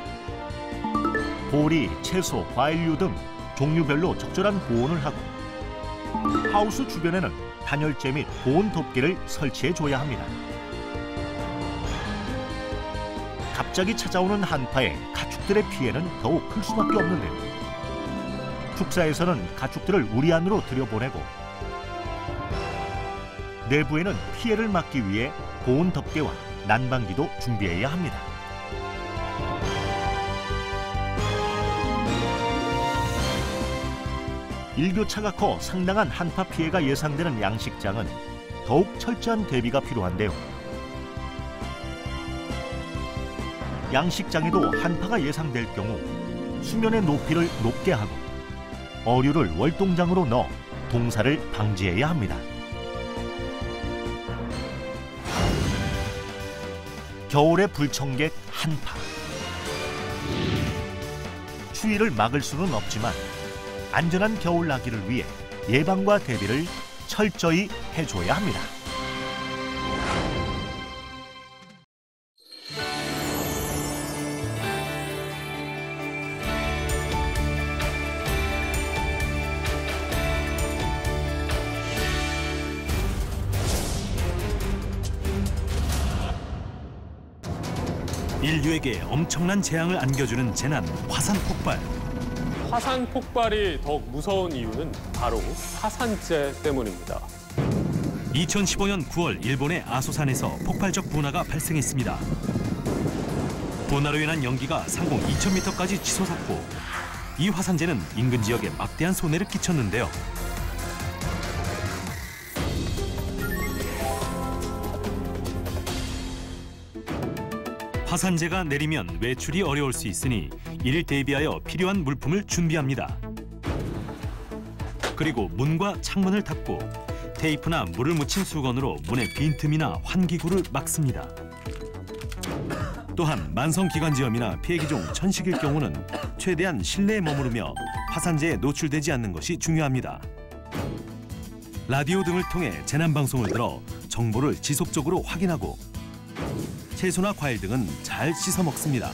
[SPEAKER 12] 보리, 채소, 과일류 등 종류별로 적절한 보온을 하고 하우스 주변에는 단열재 및 보온 덮개를 설치해줘야 합니다. 갑자기 찾아오는 한파에 가축들의 피해는 더욱 클 수밖에 없는데요. 축사에서는 가축들을 우리 안으로 들여보내고 내부에는 피해를 막기 위해 보온 덮개와 난방기도 준비해야 합니다. 일교차가 커 상당한 한파 피해가 예상되는 양식장은 더욱 철저한 대비가 필요한데요. 양식장에도 한파가 예상될 경우 수면의 높이를 높게 하고 어류를 월동장으로 넣어 동사를 방지해야 합니다. 겨울의 불청객 한파. 추위를 막을 수는 없지만 안전한 겨울 나기를 위해 예방과 대비를 철저히 해줘야 합니다.
[SPEAKER 13] 인류에게 엄청난 재앙을 안겨주는 재난, 화산 폭발.
[SPEAKER 14] 화산 폭발이 더욱 무서운 이유는 바로 화산재 때문입니다.
[SPEAKER 13] 2015년 9월 일본의 아소산에서 폭발적 분화가 발생했습니다. 분화로 인한 연기가 상공 2,000m까지 치솟았고 이 화산재는 인근 지역에 막대한 손해를 끼쳤는데요. 화산재가 내리면 외출이 어려울 수 있으니 이를 대비하여 필요한 물품을 준비합니다. 그리고 문과 창문을 닫고 테이프나 물을 묻힌 수건으로 문의 빈틈이나 환기구를 막습니다. 또한 만성기관지염이나 폐기종, 천식일 경우는 최대한 실내에 머무르며 화산재에 노출되지 않는 것이 중요합니다. 라디오 등을 통해 재난방송을 들어 정보를 지속적으로 확인하고 채소나 과일 등은 잘 씻어 먹습니다.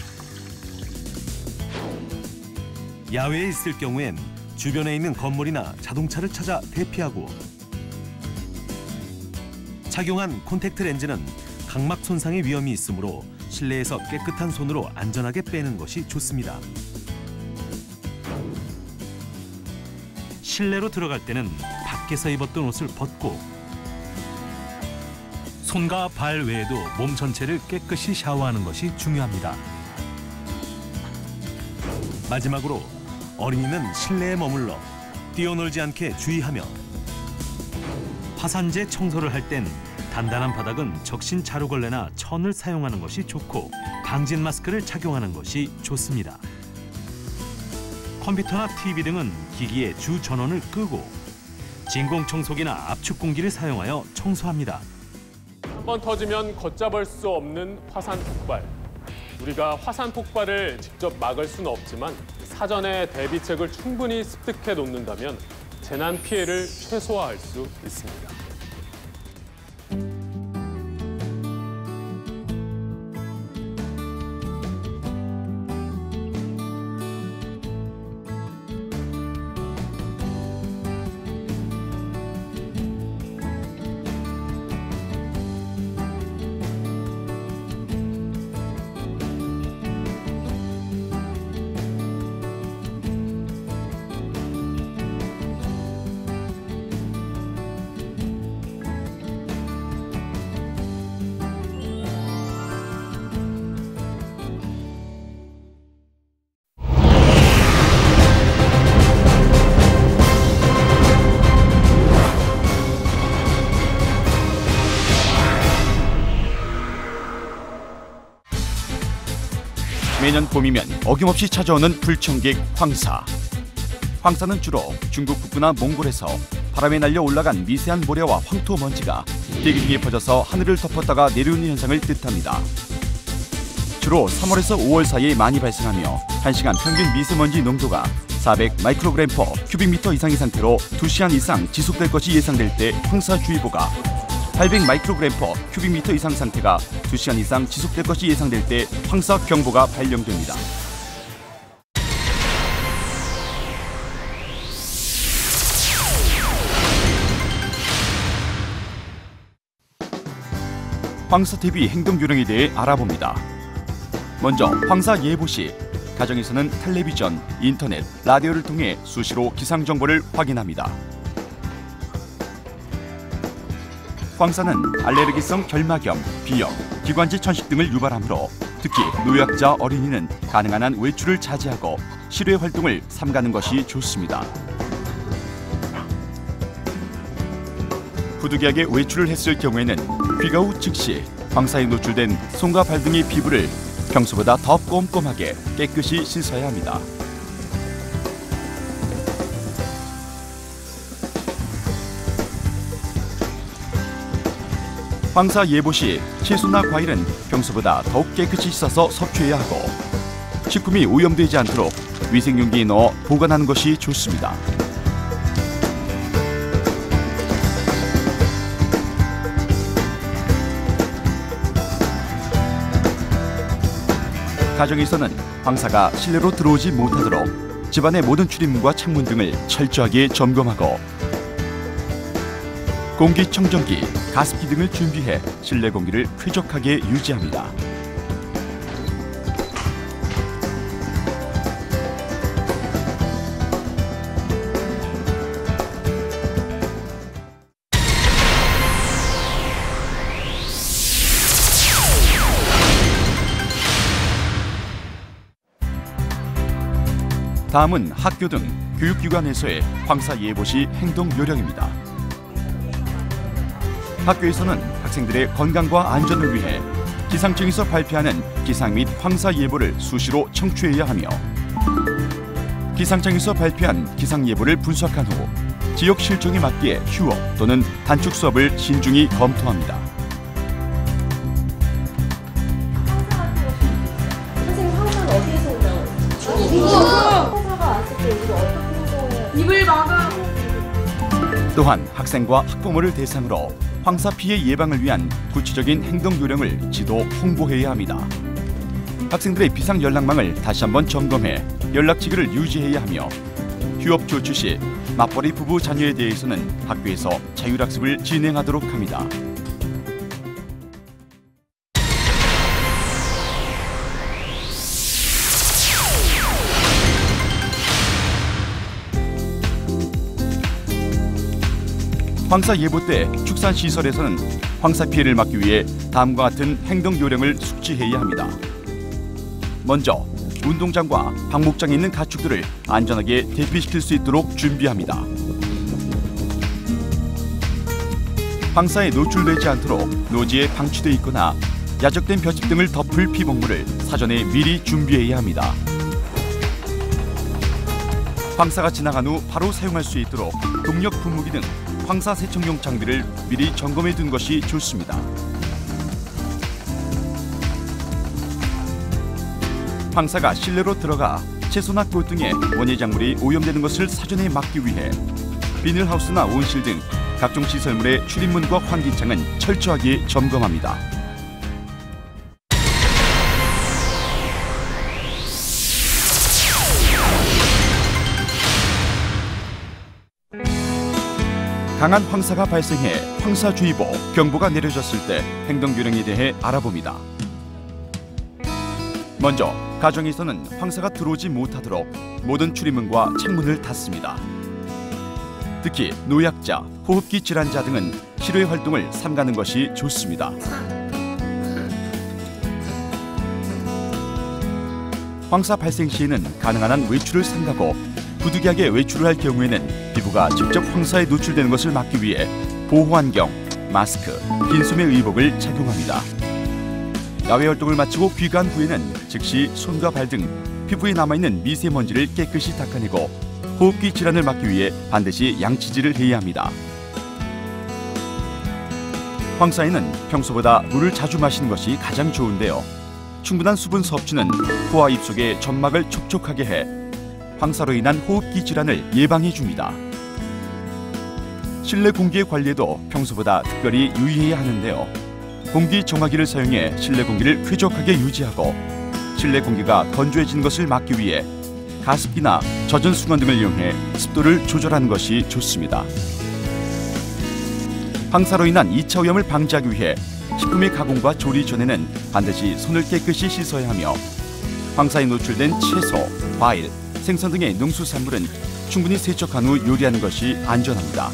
[SPEAKER 13] 야외에 있을 경우엔 주변에 있는 건물이나 자동차를 찾아 대피하고 착용한 콘택트 렌즈는 각막 손상의 위험이 있으므로 실내에서 깨끗한 손으로 안전하게 빼는 것이 좋습니다. 실내로 들어갈 때는 밖에서 입었던 옷을 벗고 손과 발 외에도 몸 전체를 깨끗이 샤워하는 것이 중요합니다. 마지막으로 어린이는 실내에 머물러 뛰어놀지 않게 주의하며 화산재 청소를 할 땐 단단한 바닥은 적신 자루걸레나 천을 사용하는 것이 좋고 방진 마스크를 착용하는 것이 좋습니다. 컴퓨터나 TV 등은 기기의 주 전원을 끄고 진공청소기나 압축 공기를 사용하여 청소합니다.
[SPEAKER 14] 한번 터지면 걷잡을 수 없는 화산 폭발. 우리가 화산 폭발을 직접 막을 수는 없지만 사전에 대비책을 충분히 습득해 놓는다면 재난 피해를 최소화할 수 있습니다.
[SPEAKER 1] 매년 봄이면 어김없이 찾아오는 불청객 황사. 황사는 주로 중국 북부나 몽골에서 바람에 날려 올라간 미세한 모래와 황토 먼지가 대기 중에 퍼져서 하늘을 덮었다가 내려오는 현상을 뜻합니다. 주로 3월에서 5월 사이에 많이 발생하며 1시간 평균 미세먼지 농도가 400 마이크로그램 퍼 큐빅미터 이상의 상태로 2시간 이상 지속될 것이 예상될 때 황사주의보가, 800 마이크로그램 퍼 큐빅미터 이상 상태가 2시간 이상 지속될 것이 예상될 때 황사경보가 발령됩니다. 황사 대비 행동 요령에 대해 알아봅니다. 먼저 황사 예보 시 가정에서는 텔레비전, 인터넷, 라디오를 통해 수시로 기상 정보를 확인합니다. 황사는 알레르기성 결막염, 비염, 기관지 천식 등을 유발하므로 특히 노약자, 어린이는 가능한 한 외출을 자제하고 실외 활동을 삼가는 것이 좋습니다. 부득이하게 외출을 했을 경우에는 귀가 후 즉시 황사에 노출된 손과 발 등의 피부를 평소보다 더 꼼꼼하게 깨끗이 씻어야 합니다. 황사 예보 시 채소나 과일은 평소보다 더욱 깨끗이 씻어서 섭취해야 하고 식품이 오염되지 않도록 위생용기에 넣어 보관하는 것이 좋습니다. 가정에서는 황사가 실내로 들어오지 못하도록 집안의 모든 출입문과 창문 등을 철저하게 점검하고 공기청정기, 가습기 등을 준비해 실내 공기를 쾌적하게 유지합니다. 다음은 학교 등 교육기관에서의 황사 예보 시 행동 요령입니다. 학교에서는 학생들의 건강과 안전을 위해 기상청에서 발표하는 기상 및 황사 예보를 수시로 청취해야 하며 기상청에서 발표한 기상 예보를 분석한 후 지역 실정에 맞게 휴업 또는 단축 수업을 신중히 검토합니다.
[SPEAKER 15] 선생님 황사는 어디에서 온다고? 황사가 왔을 때 우리가 어떻게 행동해야 돼? 입을 막아.
[SPEAKER 1] 또한 학생과 학부모를 대상으로 황사 피해 예방을 위한 구체적인 행동 요령을 지도 홍보해야 합니다. 학생들의 비상 연락망을 다시 한번 점검해 연락처를 유지해야 하며 휴업 조치 시 맞벌이 부부 자녀에 대해서는 학교에서 자율학습을 진행하도록 합니다. 황사 예보 때 축산시설에서는 황사 피해를 막기 위해 다음과 같은 행동 요령을 숙지해야 합니다. 먼저 운동장과 방목장에 있는 가축들을 안전하게 대피시킬 수 있도록 준비합니다. 황사에 노출되지 않도록 노지에 방치돼 있거나 야적된 볏짚 등을 덮을 피복물을 사전에 미리 준비해야 합니다. 황사가 지나간 후 바로 사용할 수 있도록 동력 분무기 등 황사 세척용 장비를 미리 점검해 둔 것이 좋습니다. 황사가 실내로 들어가 채소나 꽃 등의 원예 작물이 오염되는 것을 사전에 막기 위해 비닐하우스나 온실 등 각종 시설물의 출입문과 환기창은 철저하게 점검합니다. 강한 황사가 발생해 황사주의보, 경보가 내려졌을 때 행동 요령에 대해 알아봅니다. 먼저 가정에서는 황사가 들어오지 못하도록 모든 출입문과 창문을 닫습니다. 특히 노약자, 호흡기 질환자 등은 실외 활동을 삼가는 것이 좋습니다. 황사 발생 시에는 가능한 한 외출을 삼가고 부득이하게 외출을 할 경우에는 피부가 직접 황사에 노출되는 것을 막기 위해 보호안경, 마스크, 긴 소매 의복을 착용합니다. 야외 활동을 마치고 귀가한 후에는 즉시 손과 발 등 피부에 남아있는 미세먼지를 깨끗이 닦아내고 호흡기 질환을 막기 위해 반드시 양치질을 해야 합니다. 황사에는 평소보다 물을 자주 마시는 것이 가장 좋은데요. 충분한 수분 섭취는 코와 입속의 점막을 촉촉하게 해 황사로 인한 호흡기 질환을 예방해 줍니다. 실내 공기의 관리에도 평소보다 특별히 유의해야 하는데요. 공기 정화기를 사용해 실내 공기를 쾌적하게 유지하고 실내 공기가 건조해진 것을 막기 위해 가습기나 젖은 수건 등을 이용해 습도를 조절하는 것이 좋습니다. 황사로 인한 2차 오염을 방지하기 위해 식품의 가공과 조리 전에는 반드시 손을 깨끗이 씻어야 하며 황사에 노출된 채소, 과일, 생선 등의 농수산물은 충분히 세척한 후 요리하는 것이 안전합니다.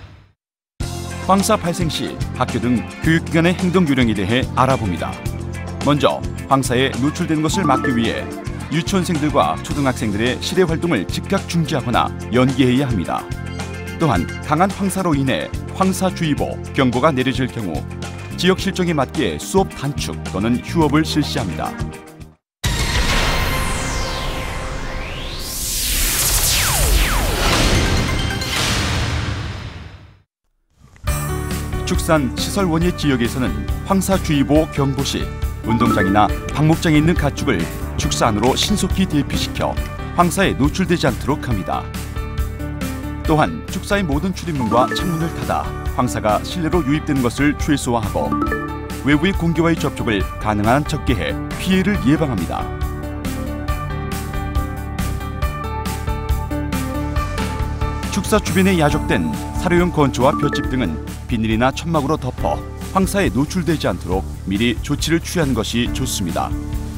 [SPEAKER 1] 황사 발생 시 학교 등 교육기관의 행동 요령에 대해 알아봅니다. 먼저 황사에 노출되는 것을 막기 위해 유치원생들과 초등학생들의 실외 활동을 즉각 중지하거나 연기해야 합니다. 또한 강한 황사로 인해 황사주의보 경보가 내려질 경우 지역 실정에 맞게 수업 단축 또는 휴업을 실시합니다. 축산 시설 원예 지역에서는 황사주의보 경보 시 운동장이나 방목장에 있는 가축을 축사 안으로 신속히 대피시켜 황사에 노출되지 않도록 합니다. 또한 축사의 모든 출입문과 창문을 닫아 황사가 실내로 유입되는 것을 최소화하고 외부의 공기와의 접촉을 가능한 한 적게 해 피해를 예방합니다. 축사 주변에 야적된 사료용 건초와 볏짚 등은 비닐이나 천막으로 덮어 황사에 노출되지 않도록 미리 조치를 취하는 것이 좋습니다.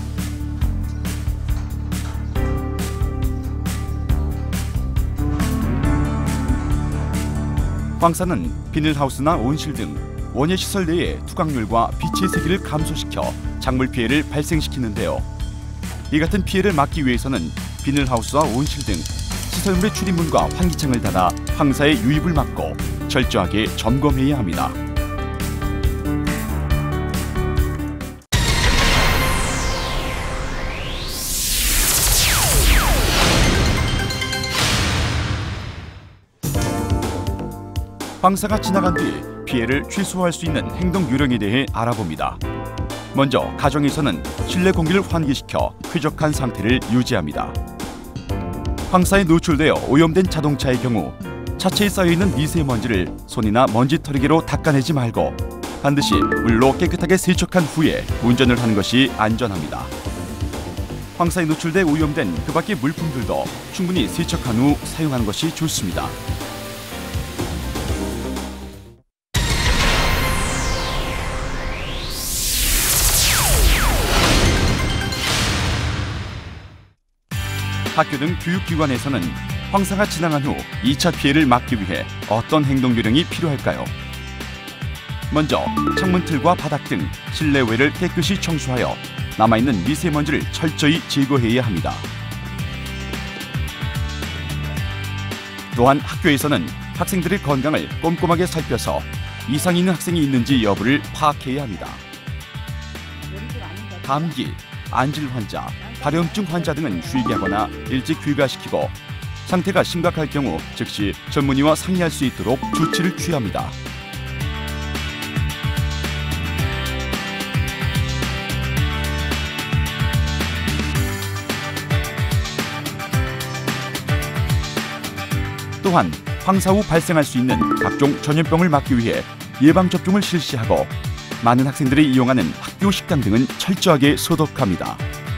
[SPEAKER 1] 황사는 비닐하우스나 온실 등 원예시설 내의 투각률과 빛의 세기를 감소시켜 작물 피해를 발생시키는데요. 이 같은 피해를 막기 위해서는 비닐하우스와 온실 등 시설물의 출입문과 환기창을 닫아 황사의 유입을 막고 철저하게 점검해야 합니다. 황사가 지나간 뒤 피해를 최소화할 수 있는 행동 요령에 대해 알아봅니다. 먼저 가정에서는 실내 공기를 환기시켜 쾌적한 상태를 유지합니다. 황사에 노출되어 오염된 자동차의 경우 차체에 쌓여있는 미세먼지를 손이나 먼지털이개로 닦아내지 말고 반드시 물로 깨끗하게 세척한 후에 운전을 하는 것이 안전합니다. 황사에 노출돼 오염된 그 밖의 물품들도 충분히 세척한 후 사용하는 것이 좋습니다. 학교 등 교육기관에서는 황사가 지나간 후 2차 피해를 막기 위해 어떤 행동 요령이 필요할까요? 먼저 창문 틀과 바닥 등 실내외를 깨끗이 청소하여 남아있는 미세먼지를 철저히 제거해야 합니다. 또한 학교에서는 학생들의 건강을 꼼꼼하게 살펴서 이상 있는 학생이 있는지 여부를 파악해야 합니다. 감기, 안질 환자, 발염증 환자 등은 쉬게 하거나 일찍 귀가시키고 상태가 심각할 경우 즉시 전문의와 상의할 수 있도록 조치를 취합니다. 또한 황사 후 발생할 수 있는 각종 전염병을 막기 위해 예방접종을 실시하고 많은 학생들이 이용하는 학교 식당 등은 철저하게 소독합니다.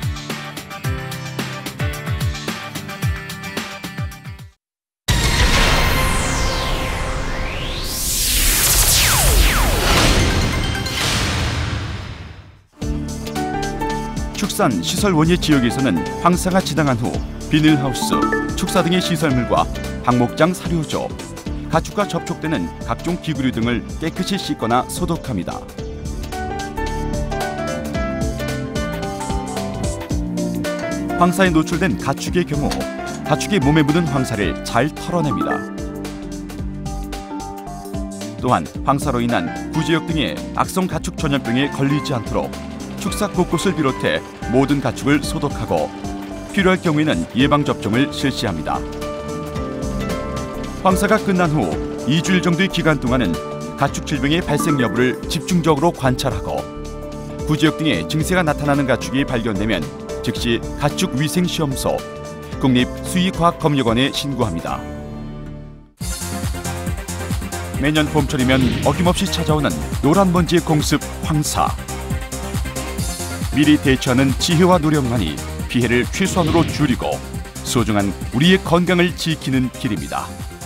[SPEAKER 1] 축산 시설 원예 지역에서는 황사가 지나간 후 비닐하우스, 축사 등의 시설물과 방목장 사료조, 가축과 접촉되는 각종 기구류 등을 깨끗이 씻거나 소독합니다. 황사에 노출된 가축의 경우 가축의 몸에 묻은 황사를 잘 털어냅니다. 또한 황사로 인한 구제역 등의 악성 가축 전염병에 걸리지 않도록 축사 곳곳을 비롯해 모든 가축을 소독하고 필요할 경우에는 예방접종을 실시합니다. 황사가 끝난 후 2주일 정도의 기간 동안은 가축 질병의 발생 여부를 집중적으로 관찰하고 구제역 등의 증세가 나타나는 가축이 발견되면 즉시 가축위생시험소, 국립수의과학검역원에 신고합니다. 매년 봄철이면 어김없이 찾아오는 노란 먼지의 공습 황사. 미리 대처하는 지혜와 노력만이 피해를 최소한으로 줄이고 소중한 우리의 건강을 지키는 길입니다.